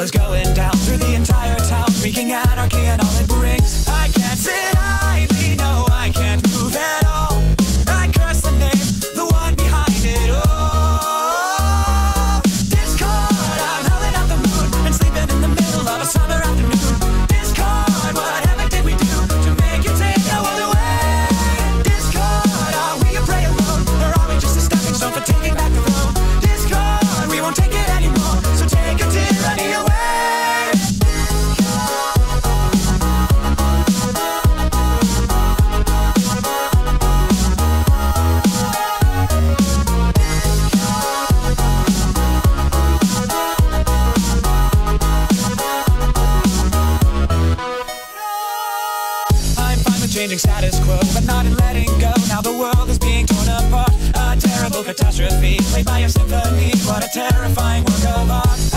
is going down through the entire town, wreaking anarchy and all it brings. I can't sit idly, no, I can't move at all. I curse the name, the one behind it all. Discord, I'm howling at the moon and sleeping in the middle of a summer afternoon. Discord, whatever did we do to make you take the world away? Discord, are we a prey alone, or are we just a stepping stone for taking back the throne? Discord, we won't take it anymore, so take your tyranny away. Changing status quo, but not in letting go. Now the world is being torn apart. A terrible catastrophe, played by a symphony. What a terrifying work of art.